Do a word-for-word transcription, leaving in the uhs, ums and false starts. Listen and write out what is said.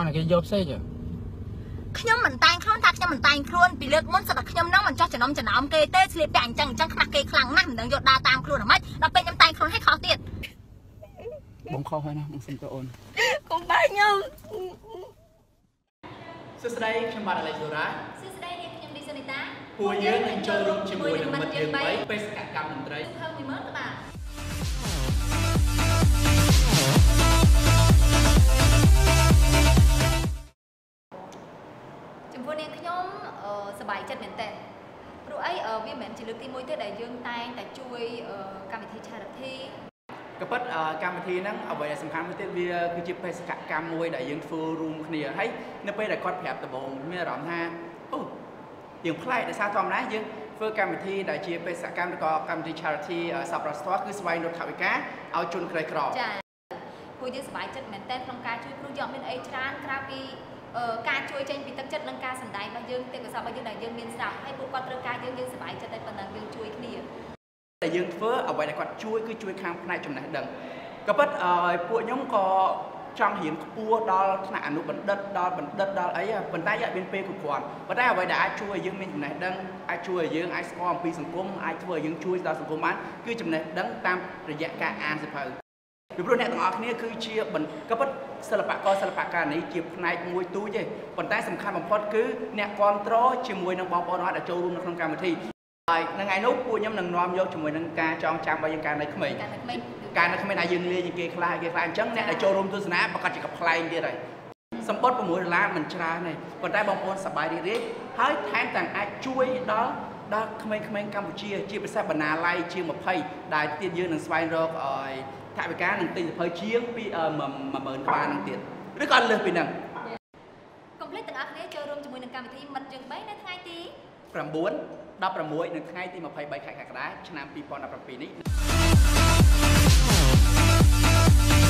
cái job xe chứ ខ្ញុំមិនតែងខ្លួនថាខ្ញុំមិនតែងខ្លួនពីលើកមុនស្ដាប់ខ្ញុំនឹងមិនចោះចំណុំចំណោមគេទេស្លៀកពាក់អញ្ចឹងអញ្ចឹងខ្មាស់គេខ្លាំងណាស់មិនដឹងយកដើរតាមខ្លួនហ្មងដល់ពេលខ្ញុំតែងខ្លួនឲ្យខុសទៀតបងខុសហើយណាបងសុំទៅអូនកុំបែកខ្ញុំសួស្តីខ្ញុំបាទ Alexora សួស្តីនាងខ្ញុំឌីសូនីតាពួកយើងនឹងចូលរួមជាមួយនឹងមិត្តយើងបីបេសកកម្មតន្ត្រីធ្វើមួយម៉ឺនក្បាលចំពោះនាងខ្ញុំសប្បាយចិត្តមែនតើព្រោះអីវាមិនមែនជាលើកទីមួយទេដែលយើងតែងតែជួយកម្មវិធី charity ក៏ប៉ុតកម្មវិធីហ្នឹងអ្វីដែលសំខាន់មួយទៀតវាគឺជាបេសកកម្មមួយដែលយើងធ្វើរួមគ្នាហើយនៅពេលដែលគាត់ប្រាប់ដំបូងមានអារម្មណ៍ថាអូយើងប្លែកដោយសារធម្មតាយើងធ្វើកម្មវិធីដែលជាបេសកកម្មឬក៏កម្មវិធី charity សប្បុរសធម៌គឺស្វែងរកថវិកាឲ្យជនក្រីក្រចាពួកយើងសប្បាយចិត្តមែនតើក្នុងការជួយព្រោះយកមានអីច្រើនក្រៅពីការជួយចេញពីទឹកចិត្តនិងការសម្ដែងរបស់យើងទេក៏សរបស់យើងដែលយើងមានស្រាប់ហើយពួកគាត់ត្រូវការយើងយើងសប្បាយចិត្តតែប៉ុណ្ណឹងយើងជួយគ្នាតែយើងធ្វើអ្វីដែលគាត់ជួយគឺជួយខាងផ្នែកចំណេះដឹងក៏ប៉ុតឲ្យពួកខ្ញុំក៏ចង់រៀនខ្ពស់ដល់ថ្នាក់អនុបណ្ឌិតដល់បណ្ឌិតដល់អីប៉ុន្តែយើងមានពេលគ្រប់គ្រាន់ប៉ុន្តែអ្វីដែលអាចជួយឲ្យយើងមានចំណេះដឹងអាចជួយឲ្យយើងអាចស្គាល់អំពីសង្គមអាចធ្វើឲ្យយើងជួយដល់សង្គមបានគឺចំណេះដឹងតាមរយៈការអានសៀវភៅពីព្រោះអ្នកទាំងអស់គ្នាគឺជាក៏ប៉ុតសិល្បករសិល្បករនេះជាផ្នែកមួយទូចទេប៉ុន្តែសំខាន់បំផុតគឺអ្នកគ្រប់គ្រងជាមួយនឹងបងប្អូនដែលចូលរួមនៅក្នុងកម្មវិធីហើយនៅថ្ងៃនោះពួកខ្ញុំនឹងនាំយកជាមួយនឹងការចងចាំរបស់យើងកាលនៅក្មេងកាលនៅក្មេងដែលយើងលាជាងគេខ្លះគេខ្លះអញ្ចឹងអ្នកដែលចូលរួមទស្សនាប្រកាសជាកំប្លែងទៀតហើយសម្បត្តិ6ដុល្លារមិនច្រើនទេប៉ុន្តែបងប្អូនសប្បាយរីករាយហើយថែមទាំងអាចជួយដល់ដល់ក្មេងៗកម្ពុជាជាពិសេសបណ្ណាល័យជាង20ដែលទៀតយើងនឹងស្វែងរកឲ្យថវិកានឹងទិញសៀវភៅជាងពី10000ក្បាលនឹងទៀតឬក៏លើសពីហ្នឹងកុំភ្លេចទាំងអស់គ្នាចូលរួមជាមួយនឹងកម្មវិធីមិត្តយើងបីនៅថ្ងៃទី 9 16នៅថ្ងៃទី23ខែកក្កដាឆ្នាំ2017នេះ